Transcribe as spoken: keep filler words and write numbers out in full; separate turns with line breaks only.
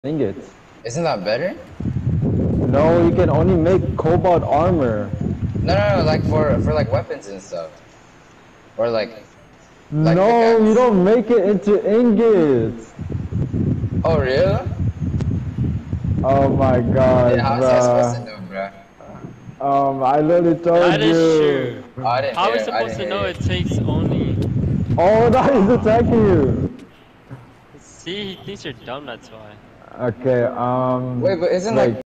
ingots.
Isn't that better?
No, you can only make cobalt armor.
No, no, no, like for for like weapons and stuff, or like like
No,
pickaxe.
you don't make it into ingots.
Oh, really?
Oh my god,
Yeah, how was I supposed to
bruh.
know, bro?
Um, I literally told
That is
you.
true.
Oh, I didn't
How are we
hear. I
supposed
didn't
to know
hear
it
it.
takes only...
Oh, that is attacking you.
See, he thinks you're dumb, that's why.
Okay, um.
Wait, but isn't
wait.
like